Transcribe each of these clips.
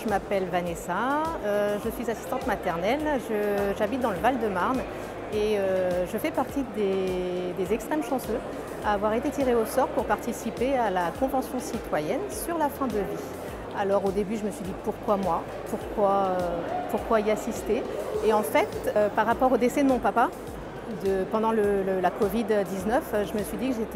je m'appelle Vanessa, je suis assistante maternelle, j'habite dans le Val-de-Marne et je fais partie des extrêmes chanceux à avoir été tirée au sort pour participer à la Convention citoyenne sur la fin de vie. Alors au début je me suis dit pourquoi moi, pourquoi y assister, et en fait par rapport au décès de mon papa pendant la Covid-19, je me suis dit que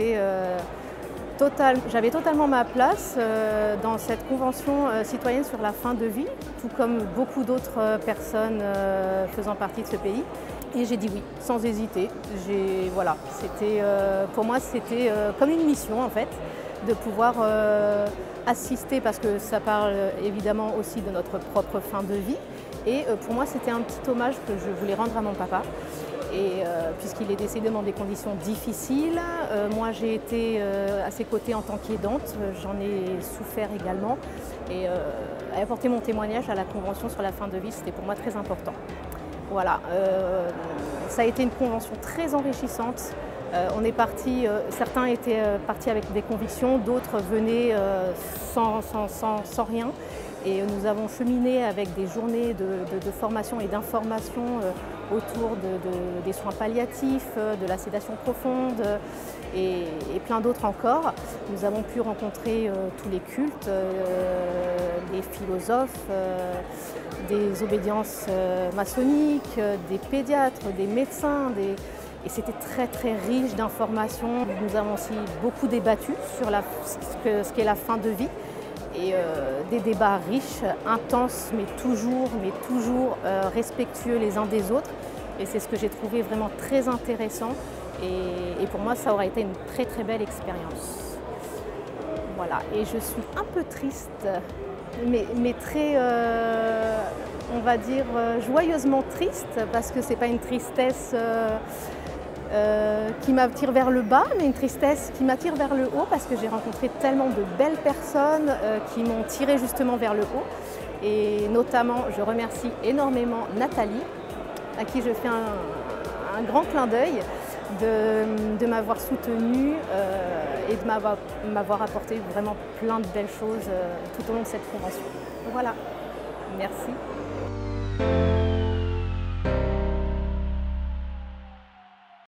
j'avais totalement ma place dans cette convention citoyenne sur la fin de vie, tout comme beaucoup d'autres personnes faisant partie de ce pays. Et j'ai dit oui, sans hésiter. Voilà, pour moi, c'était comme une mission en fait, de pouvoir assister, parce que ça parle évidemment aussi de notre propre fin de vie. Et pour moi, c'était un petit hommage que je voulais rendre à mon papa. Et puisqu'il est décédé dans des conditions difficiles, moi j'ai été à ses côtés en tant qu'aidante, j'en ai souffert également, et apporter mon témoignage à la Convention sur la fin de vie, c'était pour moi très important. Voilà, ça a été une convention très enrichissante. Certains étaient partis avec des convictions, d'autres venaient sans rien. Et nous avons cheminé avec des journées de formation et d'information autour des soins palliatifs, de la sédation profonde et plein d'autres encore. Nous avons pu rencontrer tous les cultes, des philosophes, des obédiences maçonniques, des pédiatres, des médecins. Et c'était très très riche d'informations. Nous avons aussi beaucoup débattu sur ce qu'est la fin de vie. Et des débats riches, intenses, mais toujours respectueux les uns des autres. Et c'est ce que j'ai trouvé vraiment très intéressant. Et pour moi, ça aura été une très très belle expérience. Voilà. Et je suis un peu triste, mais très, on va dire, joyeusement triste, parce que c'est pas une tristesse qui m'attire vers le bas, mais une tristesse qui m'attire vers le haut, parce que j'ai rencontré tellement de belles personnes qui m'ont tirée justement vers le haut. Et notamment, je remercie énormément Nathalie, à qui je fais un grand clin d'œil de m'avoir soutenue et de m'avoir apporté vraiment plein de belles choses tout au long de cette convention. Voilà, merci.